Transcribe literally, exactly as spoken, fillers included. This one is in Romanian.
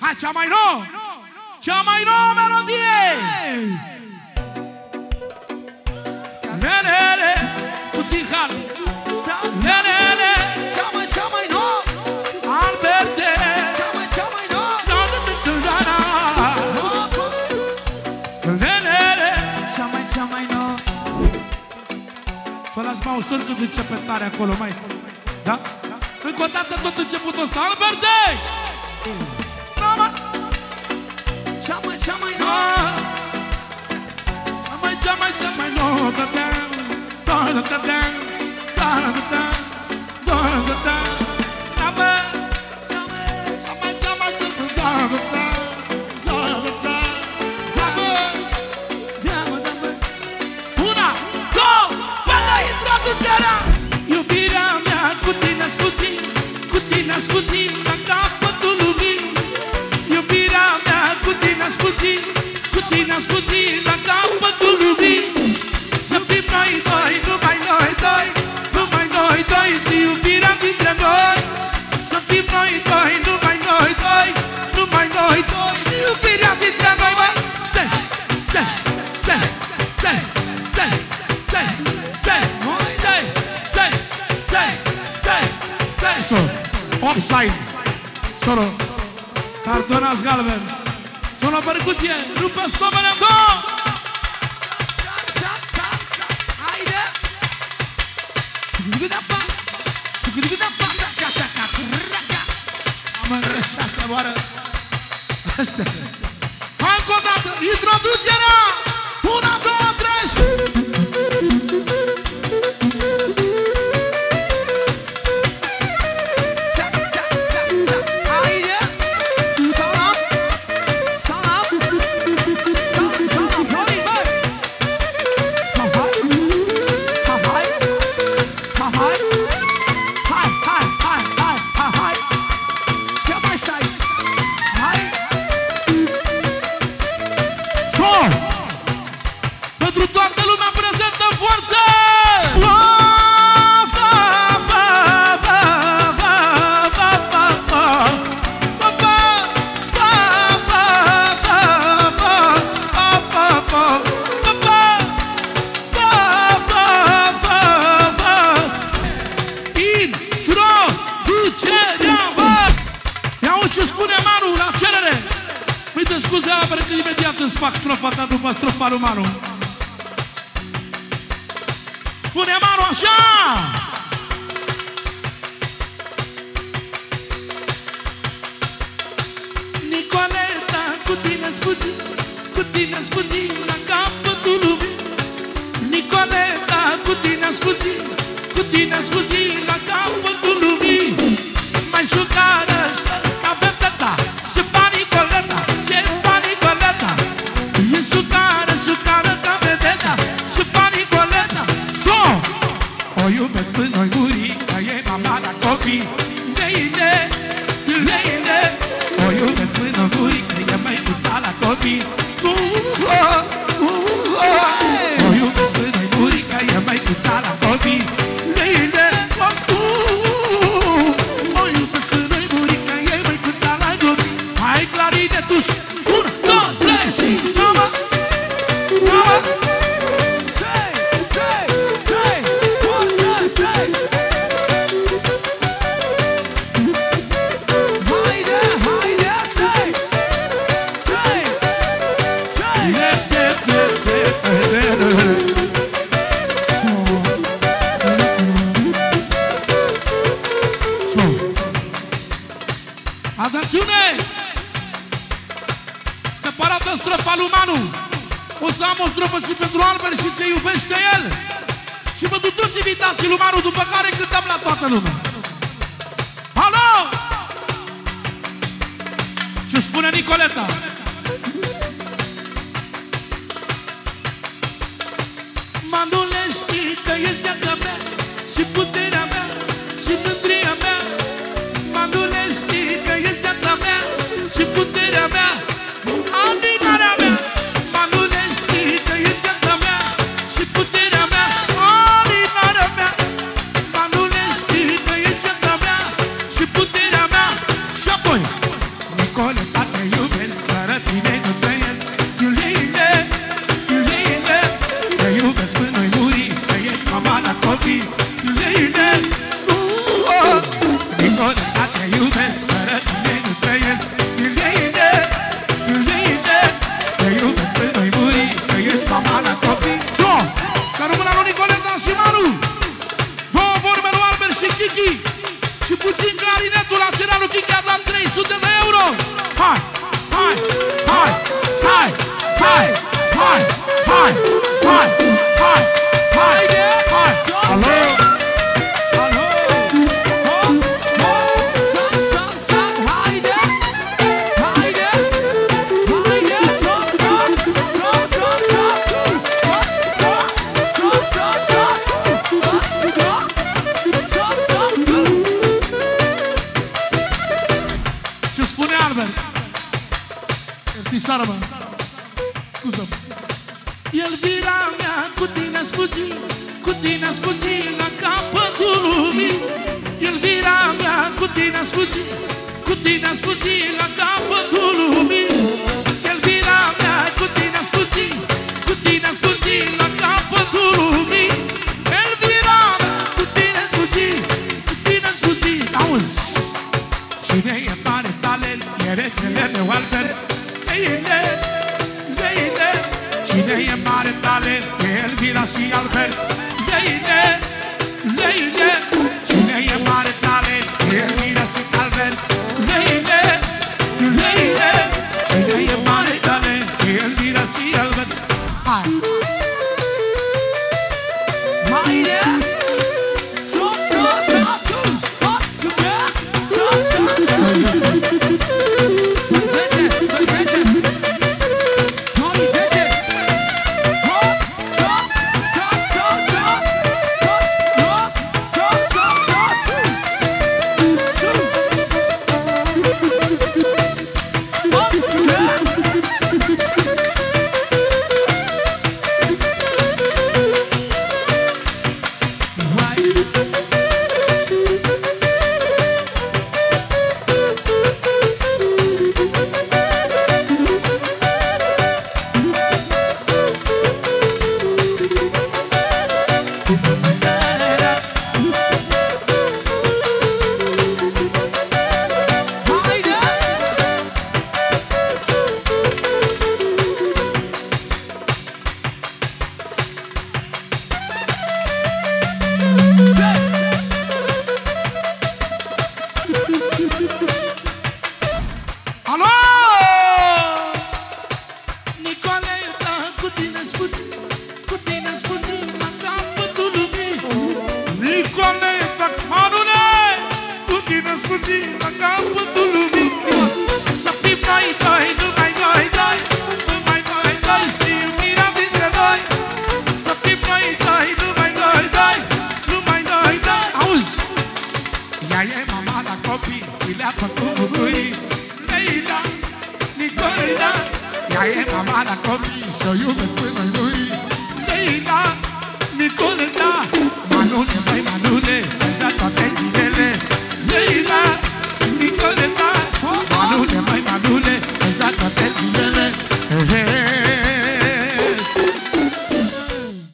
Hai, cea mai nouă! Cea mai nouă melodie! Nenele, puțin hal. Nenele, cea mai, cea mai nouă. Alberte, cea mai, cea mai nouă. Nenele, cea mai, cea mai nouă. să lași mai ușor când începe tare acolo, mai stă. Da? Încă o dată tot începutul ăsta. Alberte! Cea mai, cea mai nouă. Cea mai, cea mai, cea mai nouă. Una, două, până introducerea! Iubirea mea, cu tine-ați fugit, cu tine-ați fugit la capătul lumii. Iubirea mea, cu tine-ați fugit, cu tine-ați fugit la capătul lumii. Să fim noi doi, numai noi doi, numai noi doi, și iubirea dintre noi. Să fim noi doi, numai noi doi, numai noi doi, și iubirea dintre noi, bă! Se, se, se, se, se, se, se, se, se, se, se, se. So, offside. Solo, cartonaș galben. Solo percuție, rupă stomele în două. Am înrășat să moară. Astea. Hai încă o dată, introducerea! Una, două, trei și... Pentru toată lumea prezentă în forță! Introducerea, bă! Ia-o ce spune Manu la cerere! Uite, scuze, pentru că imediat îți fac strofa ta după strofa lui Manu. Spune Manu așa! Nicoleta, cu tine-ați fugit, cu tine-ați fugit la capătul lumii. Nicoleta, cu tine-ați fugit, cu tine-ați fugit la capătul lumii. Mai șucară să avem tata, și pa Nicoleta, și pa Nicoleta. E șucară, șucară ca vedeta, și pa Nicoleta. So! O iubesc până-i burica, e mama la copii. Leine, leine. O iubesc până-i burica, e măicuța la copii. O iubesc până-i burica, e măicuța la copii. Leine, o iubesc până-i burica, e măicuța la copii. Hai clarinetus, un, două, trei și sumă, sumă. Atențiune! Separată strofa lui Manu. O să am o strofă și pentru Albert și ce iubește el. Și pentru toți invitații lui Manu, după care cântăm la toată lumea. Alo! Ce spune Nicoleta? Manule, știi că ești viața mea și puterea mea și mândria mea. Manule, știi că ești viața mea și puterea mea, alinarea mea. Manule, știi că ești viața mea și puterea mea, alinarea mea. Manule, știi că ești viața mea și puterea mea. Și apoi Nicoleta, te iubesc, fără tine nu trăiesc. Iuliile, Iuliile, te iubesc până-i muri, că ești mama la copii. Iuliile, uh, Nicoleta, te iubesc, fără tine nu trăiesc. Iuliile, Iuliile, te iubesc până-i muri, că ești mama la copii. So, să rămână lui Nicoleta și Maru. Două vorbe lui Albert și Kiki. Și puțin clarinetul la cena lui Kiki a dat trei sute de euro. Hai, hai, hai, hai, hai, hai, hai, hai, hai, hai, hai. Alo! Alo! Hop, hop, sam, sam, sam, haide! Haide! Haide! Sam, sam, sam, sam, sam! Let's go! Sam, sam, sam! Let's go! Sam, sam, go! Ce spune Albert? Ertisară, mă. Scuză-mă. Elvira mea, cu tine-s fugi, cu tine-s fugi la capătul lumii. Elvira mea, cu tine-s fugi, cu tine-s fugi la capătul lumii. Elvira mea, cu tine-s fugi, cu tine-s fugi la capătul lumii. Elvira mea, cu tine-s fugi, cu tine-s fugi. Auzi! Cine e mare talent, e regele meu Albert. Leile, Leile, cine e mare talent, e Elvira și Albert. Leile, Leile, cine e mare talent, e Elvira și Albert. Leile, Leile, cine e mare talent, e Elvira și Albert. Hai! Haide! Sam, sam, sam! Let's go! Sam, sam, sam! Zece, zece! Hai, zece! Hop, sam, sam, sam, sam! Sam, hop, sam, sam, sam, sam! Let's go! Alo! Nicoleta, cu tine-s fugi, cu tine-s fugi la capătul lumii. Nicoleta, Marule, cu tine-s fugi la capătul lumii. Să fim noi doi, numai noi doi, numai noi doi și iubirea dintre noi. Să fim noi doi, numai noi doi, numai noi doi. Auzi! Ea e mama la copii și le-a făcut bucurii. Leila, Nicoleta, ea e mama la copii și o iubesc până